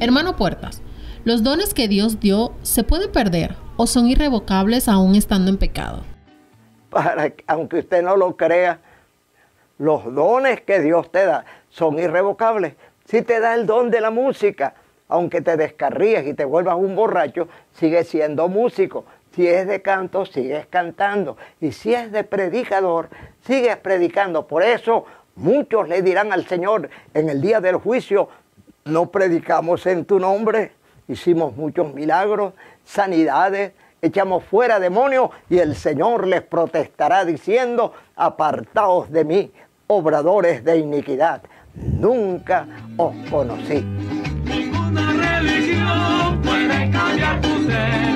Hermano Puertas, ¿los dones que Dios dio se pueden perder o son irrevocables aún estando en pecado? Aunque usted no lo crea, los dones que Dios te da son irrevocables. Si te da el don de la música, aunque te descarríes y te vuelvas un borracho, sigues siendo músico. Si es de canto, sigues cantando. Y si es de predicador, sigues predicando. Por eso muchos le dirán al Señor en el día del juicio: no predicamos en tu nombre, hicimos muchos milagros, sanidades, echamos fuera demonios, y el Señor les protestará diciendo: apartaos de mí, obradores de iniquidad, nunca os conocí. Ninguna religión puede cambiar tu ser.